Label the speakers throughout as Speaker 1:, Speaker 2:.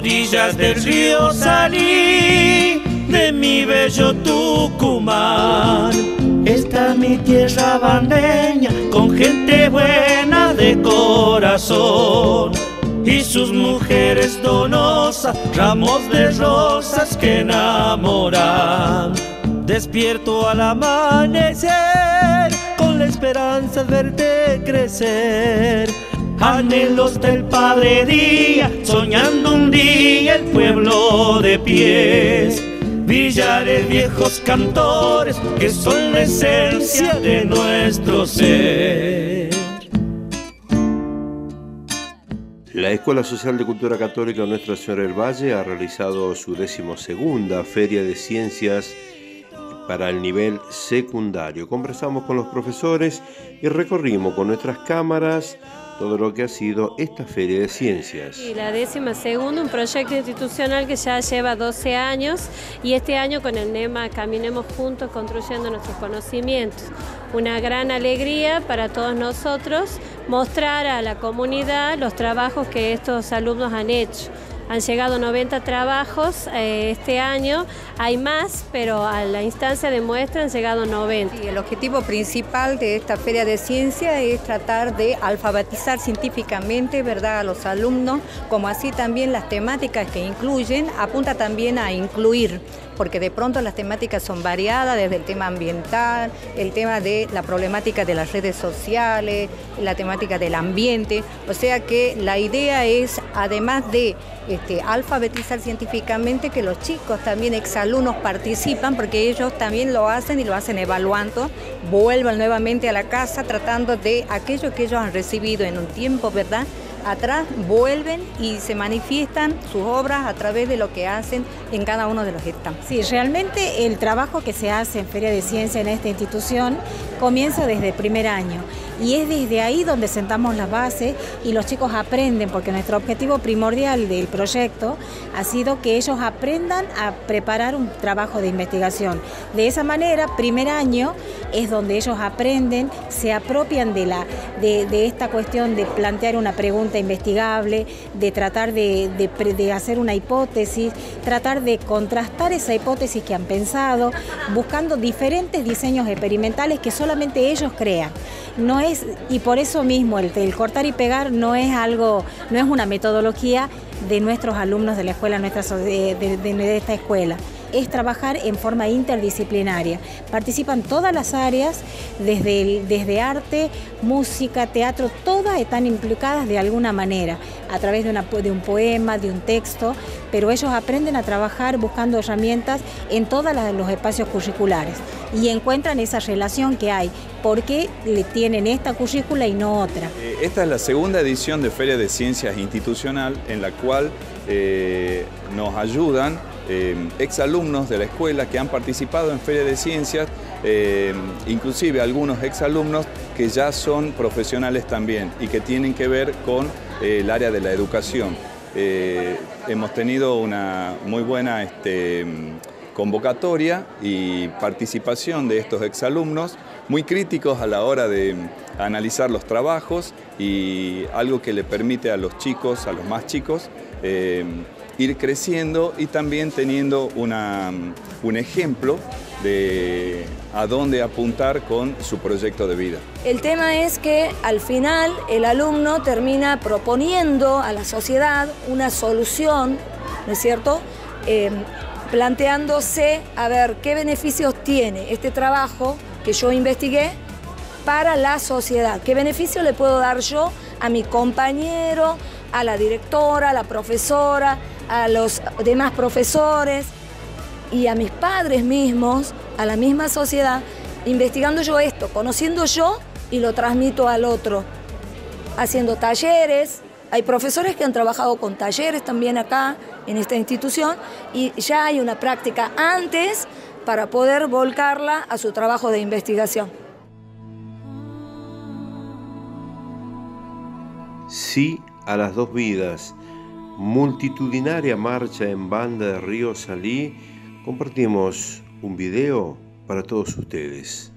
Speaker 1: orillas del río salí, de mi bello Tucumán. Esta es mi tierra bandeña, con gente buena de corazón, y sus mujeres donosas, ramos de rosas que enamoran. Despierto al amanecer, con la esperanza de verte crecer. Anhelos del Padre Día, soñando un día el pueblo de pies. Villares viejos cantores, que son la esencia de nuestro ser.
Speaker 2: La Escuela Social de Cultura Católica Nuestra Señora del Valle ha realizado su 12ª Feria de Ciencias para el nivel secundario. Conversamos con los profesores y recorrimos con nuestras cámaras todo lo que ha sido esta Feria de Ciencias.
Speaker 3: Y la 12ª, un proyecto institucional que ya lleva 12 años y este año con el lema Caminemos Juntos Construyendo Nuestros Conocimientos. Una gran alegría para todos nosotros mostrar a la comunidad los trabajos que estos alumnos han hecho. Han llegado 90 trabajos este año, hay más, pero a la instancia de muestra han llegado 90.
Speaker 4: Y el objetivo principal de esta Feria de Ciencia es tratar de alfabetizar científicamente, ¿verdad?, a los alumnos, como así también las temáticas que incluyen, apunta también a incluir, porque de pronto las temáticas son variadas, desde el tema ambiental, el tema de la problemática de las redes sociales, la temática del ambiente, o sea que la idea es, además de alfabetizar científicamente, que los chicos también exalumnos participan, porque ellos también lo hacen y lo hacen evaluando, vuelvan nuevamente a la casa tratando de aquello que ellos han recibido en un tiempo, ¿verdad?, atrás, vuelven y se manifiestan sus obras a través de lo que hacen en cada uno de los stands.
Speaker 5: Sí, realmente el trabajo que se hace en Feria de Ciencia en esta institución comienza desde el primer año y es desde ahí donde sentamos las bases y los chicos aprenden, porque nuestro objetivo primordial del proyecto ha sido que ellos aprendan a preparar un trabajo de investigación. De esa manera, primer año es donde ellos aprenden, se apropian de esta cuestión de plantear una pregunta investigable, de tratar de hacer una hipótesis, tratar de contrastar esa hipótesis que han pensado, buscando diferentes diseños experimentales que solamente ellos crean. Y por eso mismo el cortar y pegar no es una metodología de nuestros alumnos de la escuela, de esta escuela. Es trabajar en forma interdisciplinaria. Participan todas las áreas, desde arte, música, teatro, todas están implicadas de alguna manera, a través de un poema, de un texto, pero ellos aprenden a trabajar buscando herramientas en todos los espacios curriculares y encuentran esa relación que hay, por qué le tienen esta currícula y no otra.
Speaker 6: Esta es la segunda edición de Feria de Ciencias Institucional, en la cual nos ayudan exalumnos de la escuela que han participado en Feria de Ciencias, inclusive algunos exalumnos que ya son profesionales también y que tienen que ver con el área de la educación. Hemos tenido una muy buena convocatoria y participación de estos exalumnos, muy críticos a la hora de analizar los trabajos y algo que le permite a los chicos, a los más chicos, ir creciendo y también teniendo un ejemplo de a dónde apuntar con su proyecto de vida.
Speaker 7: El tema es que al final el alumno termina proponiendo a la sociedad una solución, ¿no es cierto?, planteándose a ver qué beneficios tiene este trabajo que yo investigué para la sociedad, qué beneficio le puedo dar yo a mi compañero, a la directora, a la profesora, a los demás profesores y a mis padres mismos, a la misma sociedad, investigando yo esto, conociendo yo y lo transmito al otro, haciendo talleres. Hay profesores que han trabajado con talleres también acá en esta institución y ya hay una práctica antes para poder volcarla a su trabajo de investigación.
Speaker 2: Sí a las dos vidas. Multitudinaria marcha en banda de Río Salí. Compartimos un video para todos ustedes.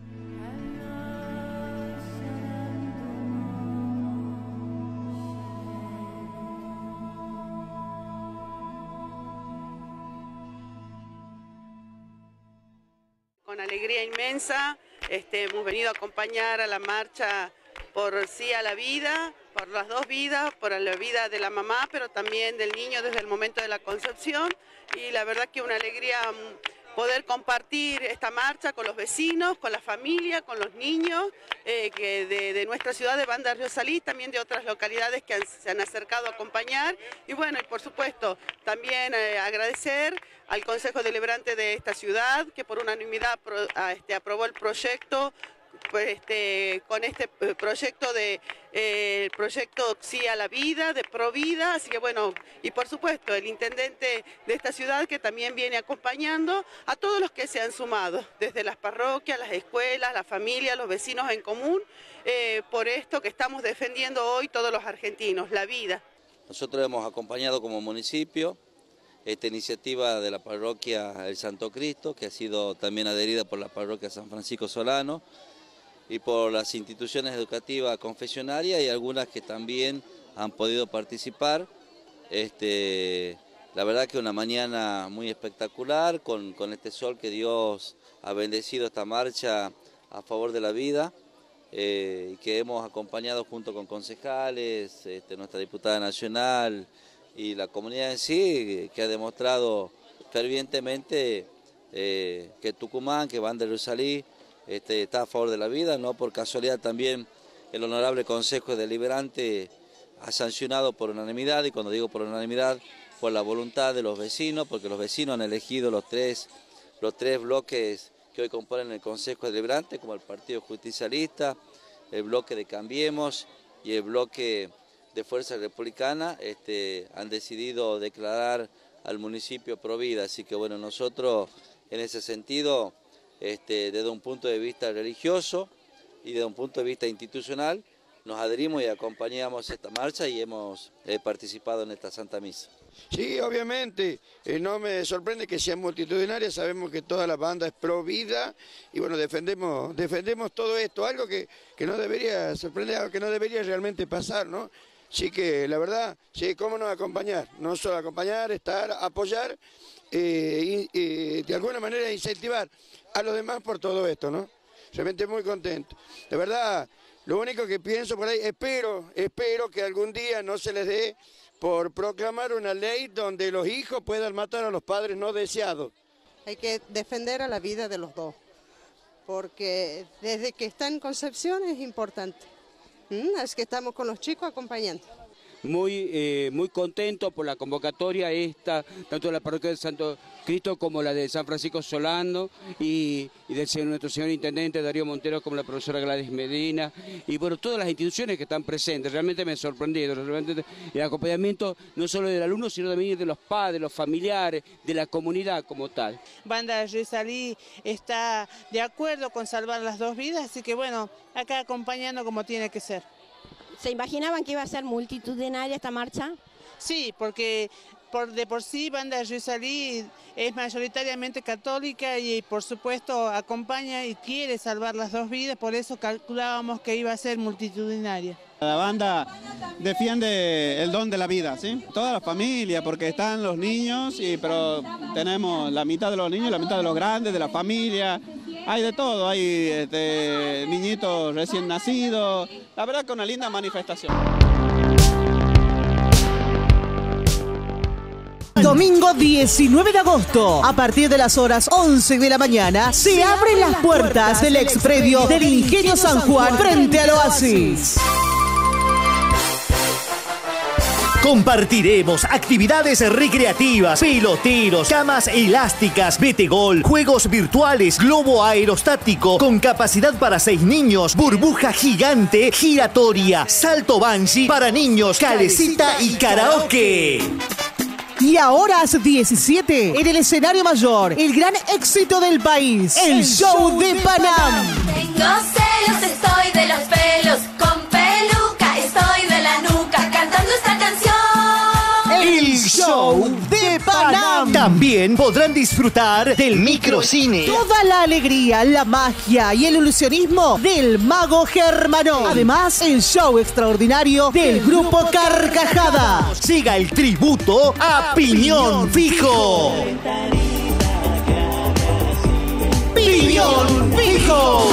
Speaker 8: con alegría inmensa. Hemos venido a acompañar a la marcha por Sí a la Vida, por las dos vidas, por la vida de la mamá, pero también del niño desde el momento de la concepción. Y la verdad que una alegría poder compartir esta marcha con los vecinos, con la familia, con los niños de nuestra ciudad de Banda Riosalí, también de otras localidades que se han acercado a acompañar. Y bueno, y por supuesto, también agradecer al Consejo Deliberante de esta ciudad, que por unanimidad aprobó el proyecto, pues con este proyecto el proyecto Sí a la Vida, de Provida, así que bueno, y por supuesto el intendente de esta ciudad que también viene acompañando a todos los que se han sumado, desde las parroquias, las escuelas, la familia, los vecinos en común, por esto que estamos defendiendo hoy todos los argentinos, la vida.
Speaker 9: Nosotros hemos acompañado como municipio esta iniciativa de la parroquia El Santo Cristo, que ha sido también adherida por la parroquia San Francisco Solano, y por las instituciones educativas confesionarias y algunas que también han podido participar. La verdad que una mañana muy espectacular con este sol que Dios ha bendecido esta marcha a favor de la vida y que hemos acompañado junto con concejales, nuestra diputada nacional y la comunidad en sí, que ha demostrado fervientemente que Tucumán, que Banda Riosalí, está a favor de la vida. No por casualidad también el honorable Consejo Deliberante ha sancionado por unanimidad, y cuando digo por unanimidad, por la voluntad de los vecinos, porque los vecinos han elegido los tres bloques que hoy componen el Consejo Deliberante, como el Partido Justicialista, el bloque de Cambiemos y el bloque de Fuerza Republicana, han decidido declarar al municipio Provida. Así que bueno, nosotros en ese sentido, desde un punto de vista religioso y desde un punto de vista institucional, nos adherimos y acompañamos esta marcha y hemos participado en esta Santa Misa.
Speaker 10: Sí, obviamente, no me sorprende que sea multitudinaria, sabemos que toda la banda es pro vida y bueno, defendemos todo esto, algo que no debería sorprender, algo que no debería realmente pasar, ¿no? Así que la verdad, sí, cómo no acompañar, no solo acompañar, estar, apoyar, de alguna manera incentivar a los demás por todo esto, ¿no? Realmente muy contento. De verdad, lo único que pienso por ahí, espero que algún día no se les dé por proclamar una ley donde los hijos puedan matar a los padres no deseados.
Speaker 11: Hay que defender a la vida de los dos, porque desde que está en concepción es importante. Es que estamos con los chicos acompañando.
Speaker 12: Muy contento por la convocatoria esta, tanto de la parroquia del Santo Cristo como la de San Francisco Solano y del nuestro señor intendente Darío Montero, como la profesora Gladys Medina y bueno, todas las instituciones que están presentes. Realmente me ha sorprendido, realmente el acompañamiento no solo del alumno, sino también de los padres, los familiares, de la comunidad como tal.
Speaker 13: Banda Riosalí está de acuerdo con salvar las dos vidas, así que bueno, acá acompañando como tiene que ser.
Speaker 14: ¿Se imaginaban que iba a ser multitudinaria esta marcha?
Speaker 13: Sí, porque de por sí Banda Riosalí es mayoritariamente católica y por supuesto acompaña y quiere salvar las dos vidas, por eso calculábamos que iba a ser multitudinaria.
Speaker 15: La banda defiende el don de la vida, ¿sí? Toda la familia, porque están los niños, pero tenemos la mitad de los niños, la mitad de los grandes, de la familia. Hay de todo, hay niñitos recién nacidos. La verdad que una linda manifestación.
Speaker 16: Domingo 19 de agosto, a partir de las horas 11 de la mañana, se abren las puertas del expredio del Ingenio San Juan frente al Oasis. Compartiremos actividades recreativas, peloteros, camas elásticas, betegol, juegos virtuales, globo aerostático con capacidad para 6 niños, burbuja gigante, giratoria, salto bungee para niños, calecita y karaoke. Y a horas 17, en el escenario mayor, el gran éxito del país, el show de Panam.
Speaker 17: Tengo celos, estoy de los pelos, con peluca, estoy de la nuca, cantando esta canción.
Speaker 16: El show de Panam. También podrán disfrutar del microcine. Toda la alegría, la magia y el ilusionismo del mago Germano. Además, el show extraordinario del grupo Carcajada. Llega el tributo a Piñón Fijo. Piñón Fijo.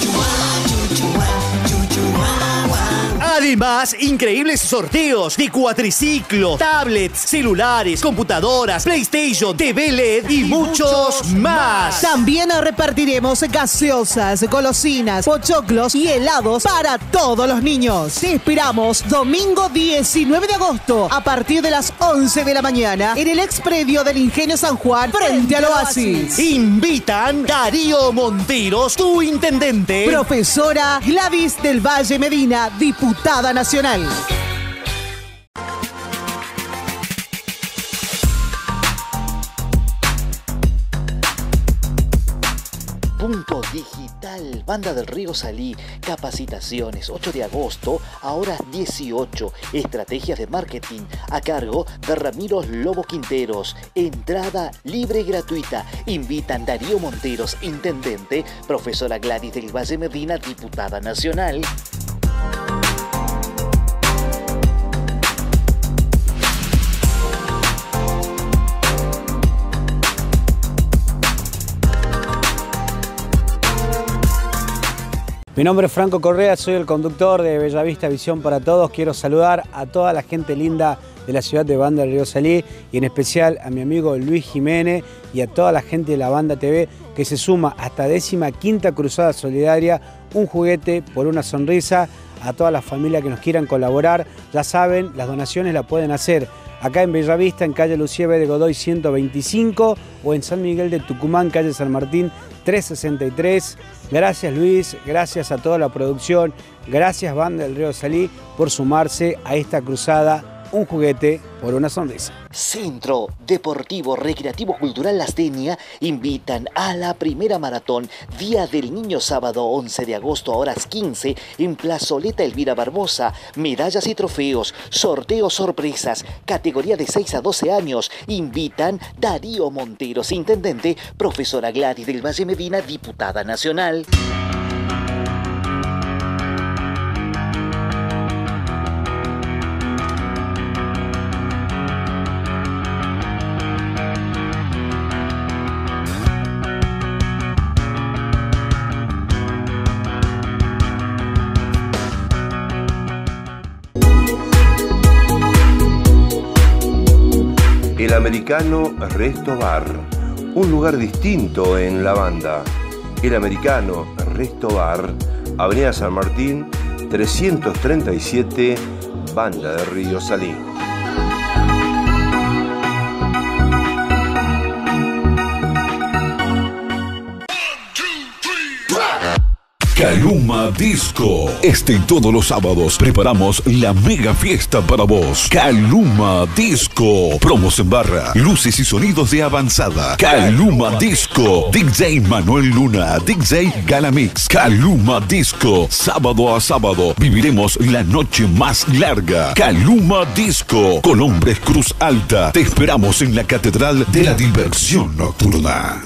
Speaker 16: Además, increíbles sorteos de cuatriciclos, tablets, celulares, computadoras, PlayStation, TV LED y muchos más.
Speaker 18: También repartiremos gaseosas, golosinas, pochoclos y helados para todos los niños. Te esperamos domingo 19 de agosto a partir de las 11 de la mañana en el expredio del Ingenio San Juan frente al Oasis.
Speaker 16: Invitan Darío Monteros, tu intendente.
Speaker 18: Profesora Gladys del Valle Medina, diputada nacional.
Speaker 16: Punto Digital, Banda del Río Salí, capacitaciones, 8 de agosto a horas 18, estrategias de marketing a cargo de Ramiro Lobo Quinteros, entrada libre y gratuita. Invitan Darío Monteros, intendente, profesora Gladys del Valle Medina, diputada nacional.
Speaker 19: Mi nombre es Franco Correa, soy el conductor de Bellavista Visión para Todos. Quiero saludar a toda la gente linda de la ciudad de Banda del Río Salí y en especial a mi amigo Luis Jiménez y a toda la gente de la Banda TV que se suma a esta 15ª Cruzada Solidaria, un juguete por una sonrisa. A todas las familias que nos quieran colaborar, ya saben, las donaciones las pueden hacer acá en Bellavista, en calle Lucía B. de Godoy 125 o en San Miguel de Tucumán, calle San Martín 363. Gracias Luis, gracias a toda la producción, gracias Banda del Río Salí por sumarse a esta cruzada, un juguete por una sonrisa.
Speaker 16: Centro Deportivo Recreativo Cultural Las Denia invitan a la primera maratón Día del Niño sábado 11 de agosto a horas 15 en Plazoleta Elvira Barbosa. Medallas y trofeos, sorteos sorpresas, categoría de 6 a 12 años. Invitan Darío Monteros, intendente, profesora Gladys del Valle Medina, diputada nacional.
Speaker 2: El Americano Resto Bar, un lugar distinto en la Banda. El Americano Resto Bar, Avenida San Martín, 337, Banda del Río Salí.
Speaker 20: Caluma Disco. Este y todos los sábados preparamos la mega fiesta para vos. Caluma Disco. Promos en barra, luces y sonidos de avanzada. Caluma Disco. DJ Manuel Luna, DJ Galamix. Caluma Disco. Sábado a sábado viviremos la noche más larga. Caluma Disco. Colombres Cruz Alta. Te esperamos en la Catedral de la Diversión Nocturna.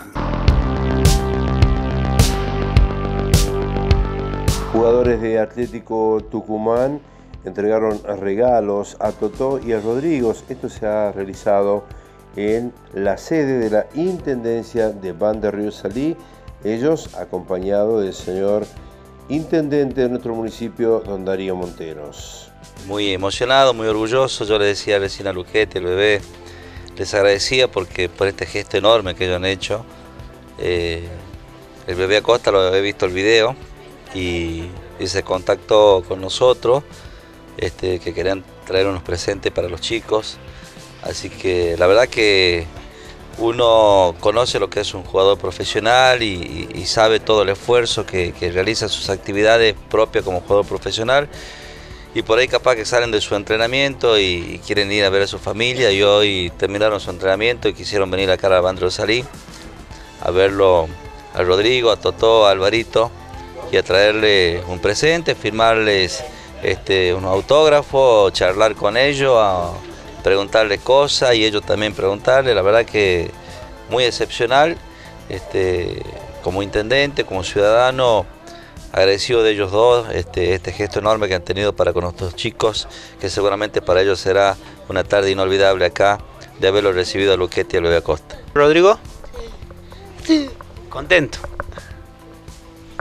Speaker 2: Jugadores de Atlético Tucumán entregaron regalos a Totó y a Rodrigo. Esto se ha realizado en la sede de la Intendencia de Banda Río Salí. Ellos acompañados del señor Intendente de nuestro municipio, don Darío Monteros.
Speaker 9: Muy emocionado, muy orgulloso. Yo le decía recién a Luquete, el bebé, les agradecía por este gesto enorme que ellos han hecho. El bebé Acosta lo había visto el video y se contactó con nosotros, que querían traer unos presentes para los chicos. Así que la verdad que uno conoce lo que es un jugador profesional y sabe todo el esfuerzo que realiza sus actividades propias como jugador profesional. Y por ahí capaz que salen de su entrenamiento y quieren ir a ver a su familia y hoy terminaron su entrenamiento y quisieron venir acá a la Banda Río Salí a verlo a Rodrigo, a Totó, a Alvarito, y a traerle un presente, firmarles unos autógrafos, charlar con ellos, a preguntarles cosas y ellos también preguntarles. La verdad que muy excepcional, como intendente, como ciudadano, agradecido de ellos dos, este gesto enorme que han tenido para con nuestros chicos, que seguramente para ellos será una tarde inolvidable acá, de haberlo recibido a Luquete y a Luis Acosta.
Speaker 19: ¿Rodrigo? Sí. ¿Contento?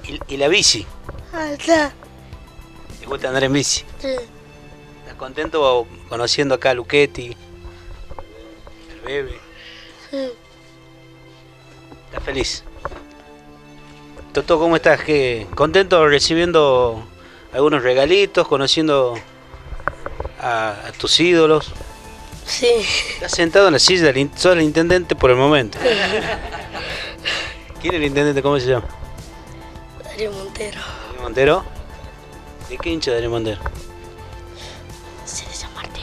Speaker 19: ¿Y la bici?
Speaker 21: Alta.
Speaker 19: ¿Te gusta andar en bici?
Speaker 21: Sí.
Speaker 19: ¿Estás contento conociendo acá a Luchetti, el bebé?
Speaker 21: Sí.
Speaker 19: ¿Estás feliz? Toto, ¿cómo estás? ¿Contento recibiendo algunos regalitos, conociendo a tus ídolos?
Speaker 21: Sí.
Speaker 19: Estás sentado en la silla sos el intendente por el momento. ¿Quién es el intendente? ¿Cómo se llama?
Speaker 21: Darío Montero.
Speaker 19: ¿Darío Montero? ¿De qué hincha Darío Montero?
Speaker 21: Sí, de San Martín.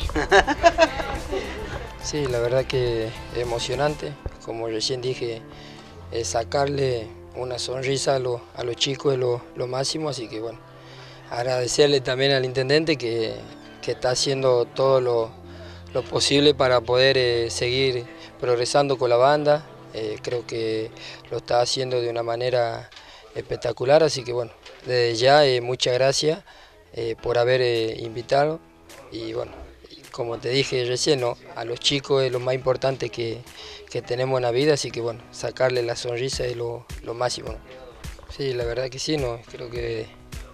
Speaker 22: Sí, la verdad que emocionante. Como recién dije, sacarle una sonrisa a los chicos es lo máximo, así que bueno, agradecerle también al intendente que está haciendo todo lo posible para poder seguir progresando con la banda. Creo que lo está haciendo de una manera espectacular, así que bueno, desde ya muchas gracias por haber invitado y bueno, como te dije recién, ¿no? A los chicos es lo más importante que tenemos en la vida, así que bueno, sacarle la sonrisa es lo máximo, ¿no? Sí, la verdad que sí, ¿no? Creo que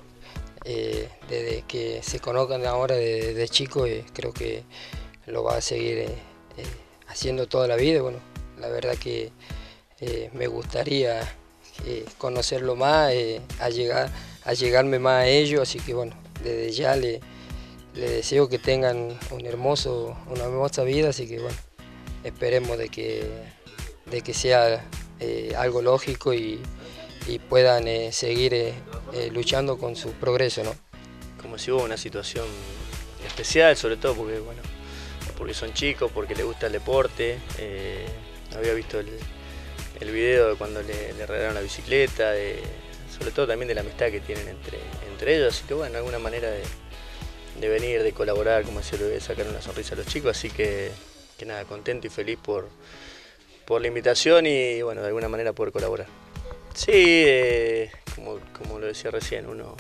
Speaker 22: desde que se conozcan ahora de chicos, creo que lo va a seguir haciendo toda la vida. Bueno, la verdad que me gustaría conocerlo más, allegarme más a ellos, así que bueno, desde ya le deseo que tengan una hermosa vida, así que bueno, esperemos de que sea algo lógico y puedan seguir luchando con su progreso, ¿no?
Speaker 23: Como si hubo una situación especial, sobre todo porque son chicos, porque les gusta el deporte. Había visto el video de cuando le regalaron la bicicleta, sobre todo también de la amistad que tienen entre ellos, así que bueno, alguna manera de venir, de colaborar, como decía, de sacar una sonrisa a los chicos, así que nada, contento y feliz por la invitación y bueno, de alguna manera poder colaborar. Sí, como lo decía recién, uno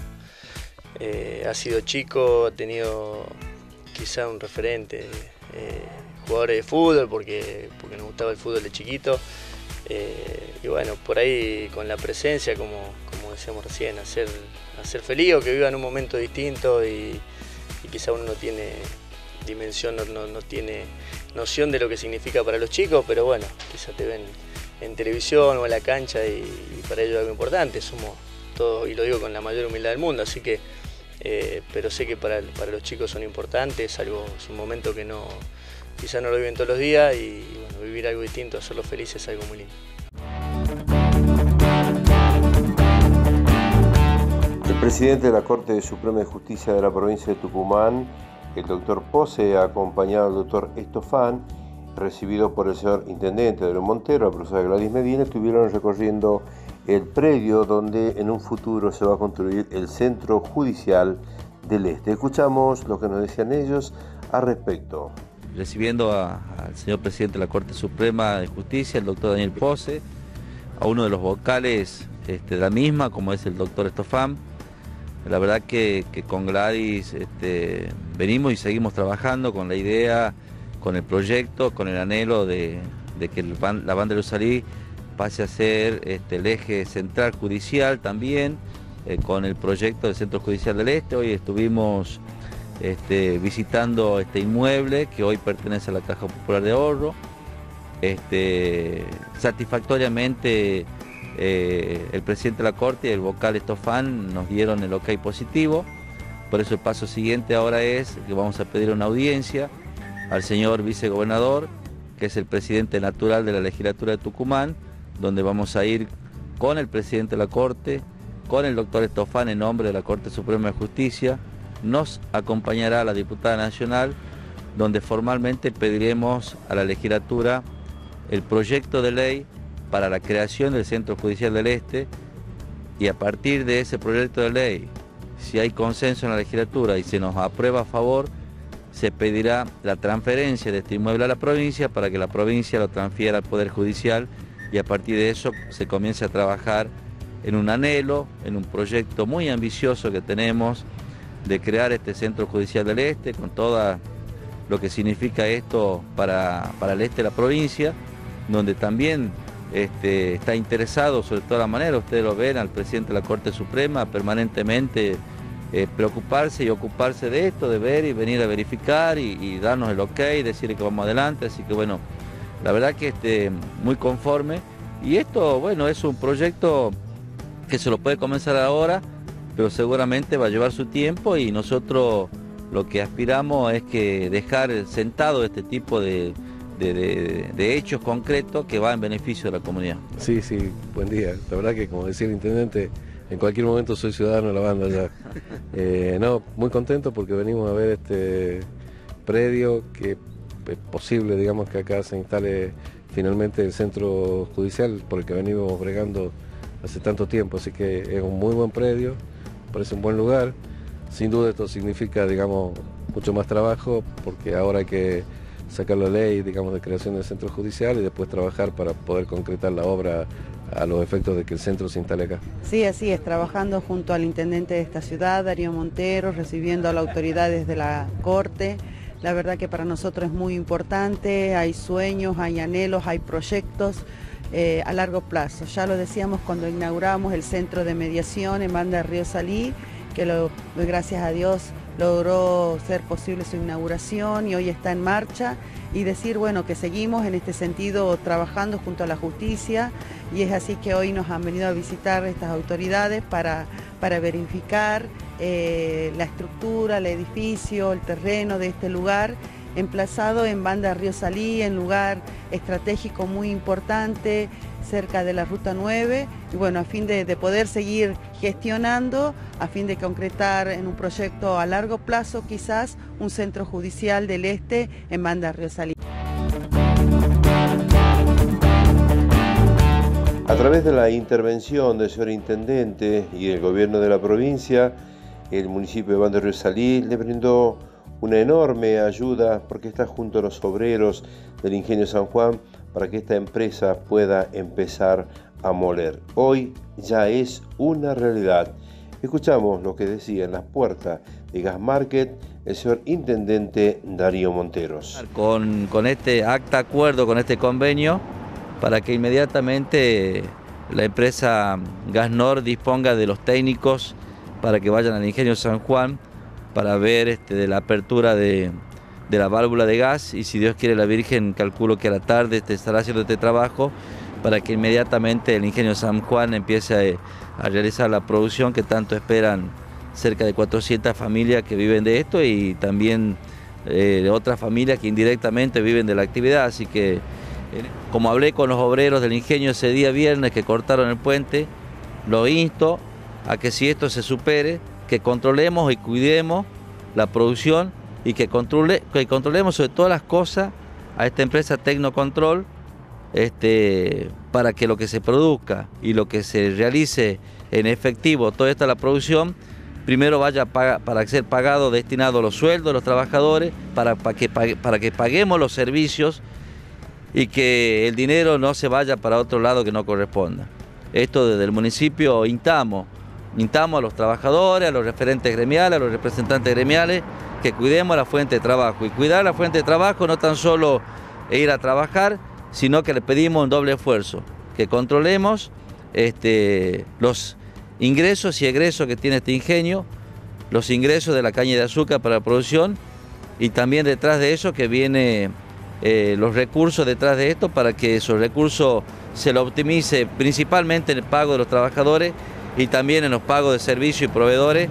Speaker 23: ha sido chico, ha tenido quizá un referente, jugadores de fútbol porque nos gustaba el fútbol de chiquito, y bueno, por ahí con la presencia, como decíamos recién, hacer feliz o que vivan un momento distinto y quizá uno no tiene dimensión, no tiene noción de lo que significa para los chicos, pero bueno, quizá te ven en televisión o en la cancha y para ellos es algo importante. Somos todos, y lo digo con la mayor humildad del mundo, así que pero sé que para los chicos son importantes, es un momento que quizá no lo viven todos los días y bueno, vivir algo distinto, hacerlos felices es algo muy lindo.
Speaker 2: El presidente de la Corte Suprema de Justicia de la provincia de Tucumán, el doctor Pose, acompañado del doctor Estofán, recibido por el señor intendente Darío Montero, la profesora Gladys Medina, estuvieron recorriendo el predio donde en un futuro se va a construir el Centro Judicial del Este. Escuchamos lo que nos decían ellos al respecto.
Speaker 9: Recibiendo al señor presidente de la Corte Suprema de Justicia, el doctor Daniel Pose, a uno de los vocales de la misma, como es el doctor Estofán. La verdad que con Gladys venimos y seguimos trabajando con la idea, con el proyecto, con el anhelo de que la banda de Usalí pase a ser el eje central judicial también, con el proyecto del Centro Judicial del Este. Hoy estuvimos visitando este inmueble que hoy pertenece a la Caja Popular de Ahorro. Satisfactoriamente el presidente de la Corte y el vocal Estofán nos dieron el ok positivo. Por eso el paso siguiente ahora es que vamos a pedir una audiencia al señor vicegobernador, que es el presidente natural de la legislatura de Tucumán, donde vamos a ir con el presidente de la Corte, con el doctor Estofán en nombre de la Corte Suprema de Justicia. Nos acompañará la diputada nacional, donde formalmente pediremos a la legislatura el proyecto de ley para la creación del Centro Judicial del Este, y a partir de ese proyecto de ley, si hay consenso en la legislatura y se nos aprueba a favor, se pedirá la transferencia de este inmueble a la provincia para que la provincia lo transfiera al Poder Judicial y a partir de eso se comience a trabajar en un anhelo, en un proyecto muy ambicioso que tenemos de crear este Centro Judicial del Este, con todo lo que significa esto para el este de la provincia, donde también está interesado sobre toda la manera, ustedes lo ven, al presidente de la Corte Suprema permanentemente preocuparse y ocuparse de esto, de ver y venir a verificar y darnos el ok, decirle que vamos adelante, así que bueno, la verdad que muy conforme. Y esto, bueno, es un proyecto que se lo puede comenzar ahora, pero seguramente va a llevar su tiempo y nosotros lo que aspiramos es que dejar sentado este tipo de hechos concretos que va en beneficio de la comunidad.
Speaker 1: Sí, buen día. La verdad que, como decía el intendente, en cualquier momento soy ciudadano de la banda ya. No, muy contento porque venimos a ver este predio que es posible, digamos, que acá se instale finalmente el centro judicial por el que venimos bregando hace tanto tiempo, así que es un muy buen predio, parece un buen lugar. Sin duda esto significa, digamos, mucho más trabajo porque ahora hay que sacar la ley, digamos, de creación del centro judicial y después trabajar para poder concretar la obra a los efectos de que el centro se instale acá.
Speaker 3: Sí, así es, trabajando junto al intendente de esta ciudad, Darío Montero, recibiendo a las autoridades de la Corte. La verdad que para nosotros es muy importante, hay sueños, hay anhelos, hay proyectos a largo plazo. Ya lo decíamos cuando inauguramos el centro de mediación en Banda Río Salí, que gracias a Dios logró ser posible su inauguración y hoy está en marcha, y decir, bueno, que seguimos en este sentido trabajando junto a la justicia, y es así que hoy nos han venido a visitar estas autoridades para verificar la estructura, el edificio, el terreno de este lugar, emplazado en Banda Río Salí, en lugar estratégico muy importante, cerca de la Ruta 9, y bueno, a fin de poder seguir gestionando, a fin de concretar en un proyecto a largo plazo quizás un centro judicial del este en Banda Río Salí.
Speaker 2: A través de la intervención del señor intendente y el gobierno de la provincia, el municipio de Banda Río Salí le brindó una enorme ayuda porque está junto a los obreros del Ingenio San Juan para que esta empresa pueda empezar a moler. Hoy ya es una realidad. Escuchamos lo que decía en las puertas de Gas Market el señor intendente Darío Monteros.
Speaker 9: Con este acuerdo, con este convenio, para que inmediatamente la empresa Gasnor disponga de los técnicos para que vayan al Ingenio San Juan para ver de la apertura de la válvula de gas, y si Dios quiere la Virgen, calculo que a la tarde estará haciendo este trabajo para que inmediatamente el Ingenio San Juan empiece a realizar la producción que tanto esperan cerca de 400 familias que viven de esto y también otras familias que indirectamente viven de la actividad. Así que, como hablé con los obreros del ingenio ese día viernes que cortaron el puente, lo insto a que si esto se supere, que controlemos y cuidemos la producción y que controlemos sobre todas las cosas a esta empresa Tecnocontrol, para que lo que se produzca y lo que se realice en efectivo, toda esta la producción, primero vaya para ser pagado, destinado a los sueldos de los trabajadores, para que paguemos los servicios y que el dinero no se vaya para otro lado que no corresponda. Esto desde el municipio instamos a los trabajadores, a los referentes gremiales, a los representantes gremiales, que cuidemos la fuente de trabajo. Y cuidar la fuente de trabajo no tan solo ir a trabajar, sino que le pedimos un doble esfuerzo, que controlemos los ingresos y egresos que tiene este ingenio, los ingresos de la caña de azúcar para la producción, y también detrás de eso que viene los recursos detrás de esto, para que esos recursos se lo optimice principalmente en el pago de los trabajadores y también en los pagos de servicios y proveedores.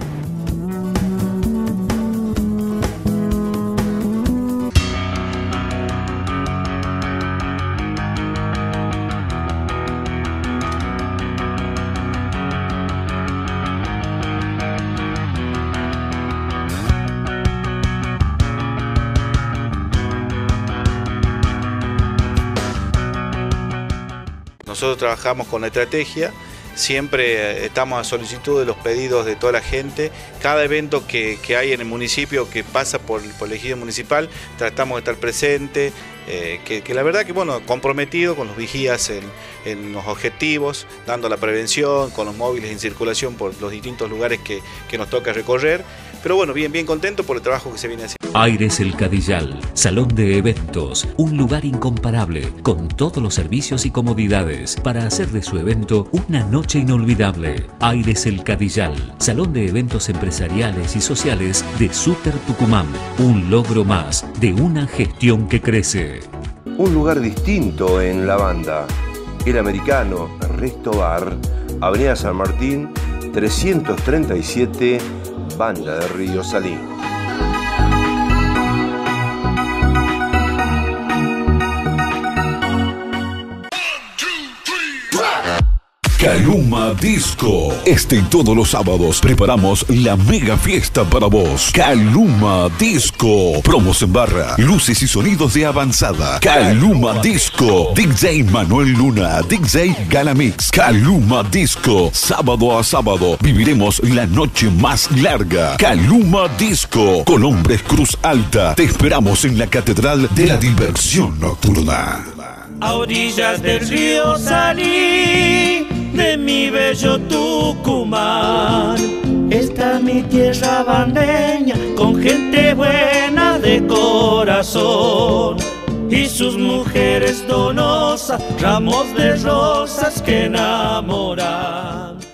Speaker 4: Nosotros trabajamos con la estrategia, siempre estamos a solicitud de los pedidos de toda la gente. Cada evento que hay en el municipio que pasa por el ejido municipal, tratamos de estar presentes, que la verdad que bueno, comprometido con los vigías en los objetivos, dando la prevención, con los móviles en circulación por los distintos lugares que nos toca recorrer. Pero bueno, bien contento por el trabajo que se viene haciendo.
Speaker 5: Aires El Cadillal, salón de eventos, un lugar incomparable, con todos los servicios y comodidades para hacer de su evento una noche inolvidable. Aires El Cadillal, salón de eventos empresariales y sociales de Súper Tucumán, un logro más de una gestión que crece.
Speaker 2: Un lugar distinto en la banda, El Americano, Resto Bar, Avenida San Martín, 337, Banda de Río Salí.
Speaker 20: Caluma Disco. Este y todos los sábados preparamos la mega fiesta para vos. Caluma Disco. Promos en barra, luces y sonidos de avanzada. Caluma Disco. DJ Manuel Luna, DJ Galamix. Caluma Disco. Sábado a sábado viviremos la noche más larga. Caluma Disco. Colombres Cruz Alta. Te esperamos en la Catedral de la Diversión Nocturna.
Speaker 6: A orillas del río Salí, de mi bello Tucumán, está mi tierra bandeña, con gente buena de corazón, y sus mujeres donosas, ramos de rosas que enamoran.